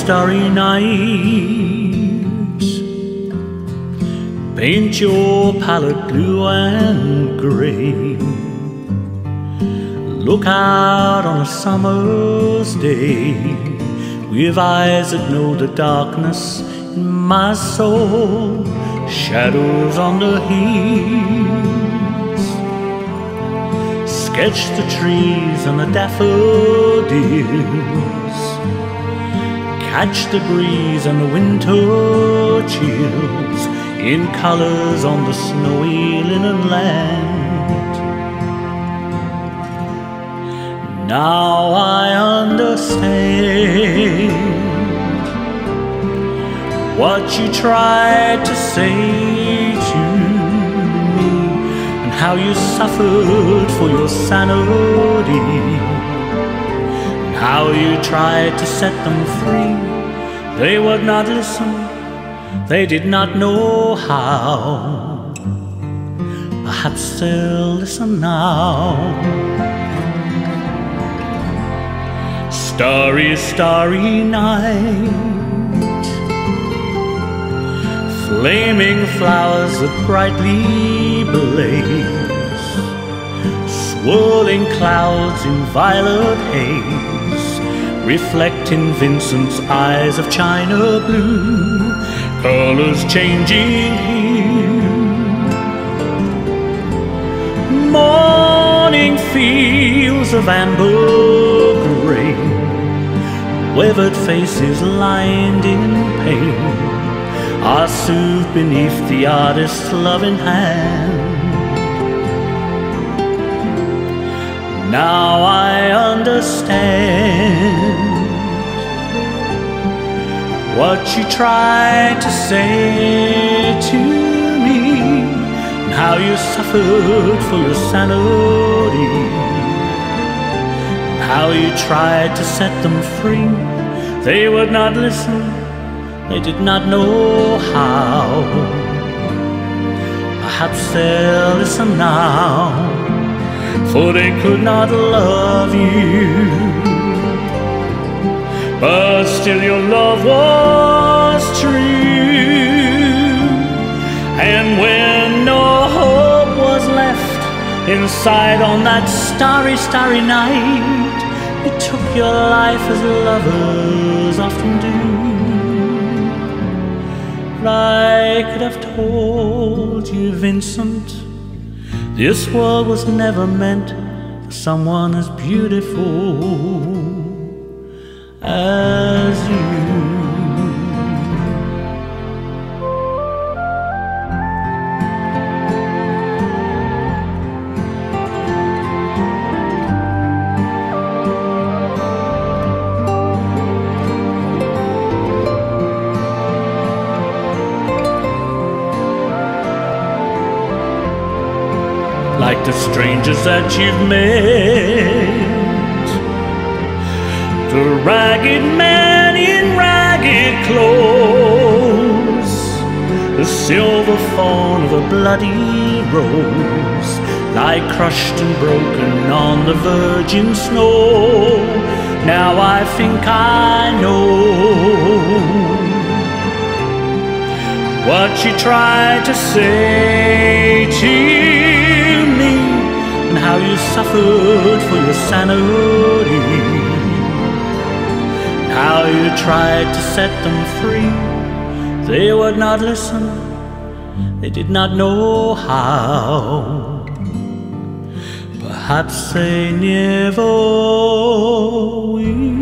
starry night. Paint your palette blue and grey. Look out on a summer's day with eyes that know the darkness in my soul. Shadows on the hills. Sketch the trees and the daffodils. Catch the breeze and the winter chills in colors on the snowy linen land. Now I understand what you tried to say to me, and how you suffered for your sanity, and how you tried to set them free. They would not listen, they did not know how. Perhaps they'll listen now. Starry, starry night, flaming flowers that brightly blaze, swirling clouds in violet haze, reflecting Vincent's eyes of china blue, colors changing hue. Morning fields of amber grain, weathered faces lined in pain, are soothed beneath the artist's loving hand. Now I understand what you tried to say to me, and how you suffered for your sanity, and how you tried to set them free. They would not listen, they did not know how. Perhaps they'll listen now, for they could not love you. But still your love was true. And when no hope was left inside on that starry, starry night, you took your life as lovers often do. But I could have told you, Vincent, this world was never meant for someone as beautiful as you. Like the strangers that you've met, the ragged man in ragged clothes, the silver thorn of a bloody rose, lie crushed and broken on the virgin snow. Now I think I know what you tried to say to me, and how you suffered for your sanity, and how you tried to set them free. They would not listen, they did not know how. Perhaps they never will.